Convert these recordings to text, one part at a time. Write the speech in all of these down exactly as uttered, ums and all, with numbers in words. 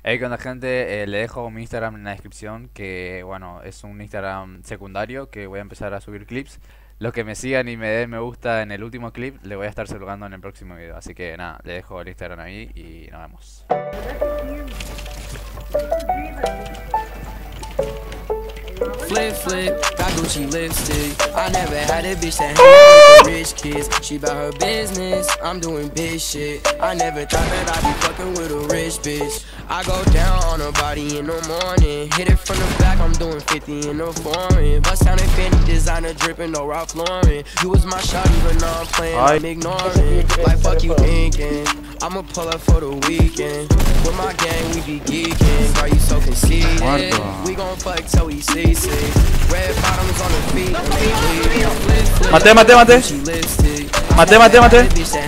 Hey, con la gente, eh, le dejo mi Instagram en la descripción, que bueno, es un Instagram secundario que voy a empezar a subir clips. Los que me sigan y me den me gusta en el último clip, le voy a estar saludando en el próximo video. Así que nada, le dejo el Instagram ahí y nos vemos. Flip, flip, got Gucci lipstick. I never had a bitch that hang out with the rich kids. She bout her business, I'm doing big shit. I never thought that I'd be fucking with a rich bitch. I go down on her body in the morning. Hit it from the back, I'm doing fifty in the foreign. Bust down in Fendi, designer dripping, no Ralph Lauren. You was my shawty, but now I'm playing, I'm ignoring. Like fuck you thinking, I'ma pull up for the weekend. With my gang, we be geeking. Girl, you so conceited. We gon' fuck till we see sick. Red bottoms on the feet. Mate, mate, mate. Mate, mate, mate.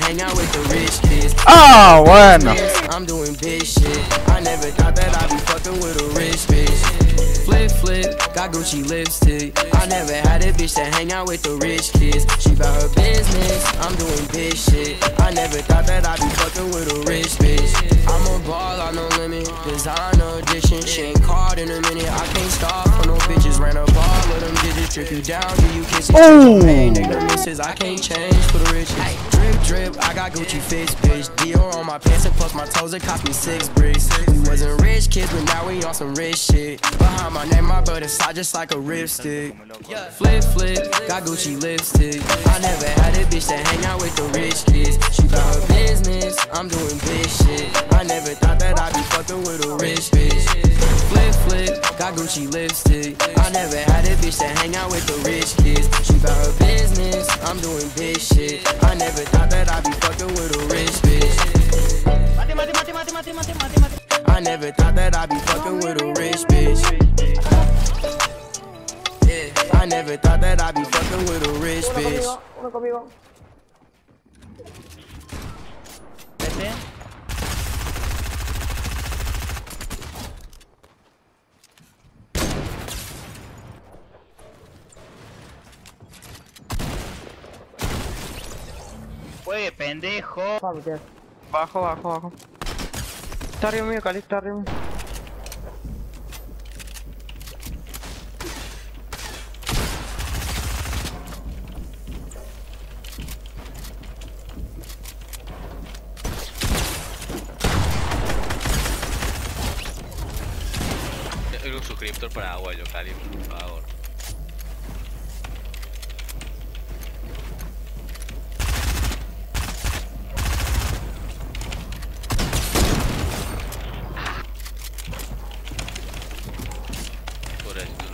Ah, bueno. I'm doing big shit. I never thought that I'd be fucking with a rich bitch. Flip, flip, got Gucci lipstick. I never had a bitch that hang out with the rich kids. She bout her business, I'm doing big shit. I never thought that I'd be fucking with a rich bitch. I'm a ball, I no limit. Designer edition, she ain't called in a minute. I can't stop for no bitches. Ran up all of them digits, trip you down, do you kiss it? Hey, nigga, misses, I can't change for the riches. Drip, drip, I got Gucci fits, bitch. Dior on my pants and plus my toes, it cost me six bricks. We wasn't rich kids, but now we on some rich shit. Behind my name, my brother side just like a ripstick. Flip, flip, got Gucci lipstick. I never had a bitch that hang out with the rich kids. She bout her business, I'm doing big shit. I never thought that I'd be fucking with a rich bitch. Flip, flip, got Gucci lipstick. I never had a bitch that hang out with the rich kids. She bout her business, I'm doing big shit. I never thought that I'd be fucking with a rich bitch. I never thought that I'd be fucking with a rich bitch. Yeah, I never thought that I'd be fucking with a rich bitch. Uno conmigo. Juegue, pendejo. Vamos, tío. Bajo, bajo, bajo. Está arriba mío, Cali, está arriba. Un suscriptor para agua, yo, Cali, por favor. Por eso.